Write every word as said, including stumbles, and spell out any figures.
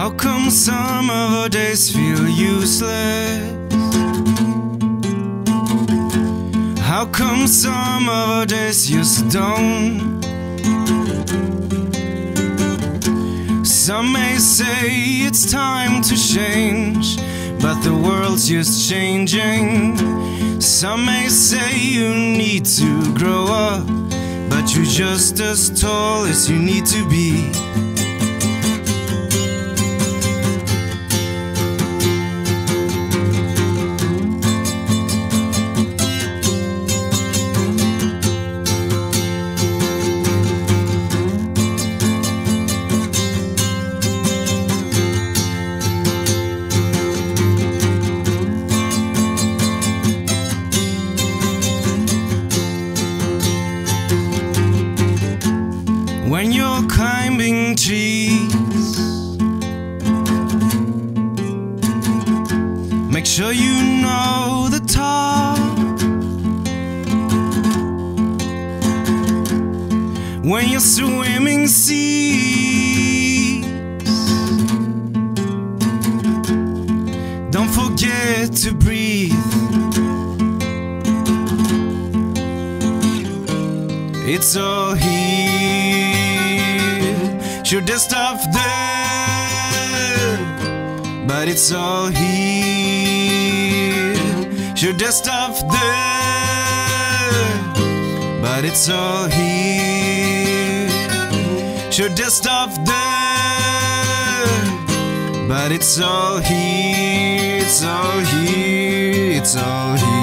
How come some of our days feel useless? How come some of our days just don't? Some may say it's time to change, but the world's just changing. Some may say you need to grow up, but you're just as tall as you need to be. When you're climbing trees, make sure you know the top. When you're swimming seas, don't forget to breathe. It's all here. Should have stuff there, but it's all here. Should have stuff there, but it's all here. Should have stuff there, but it's all here. It's all here. It's all here.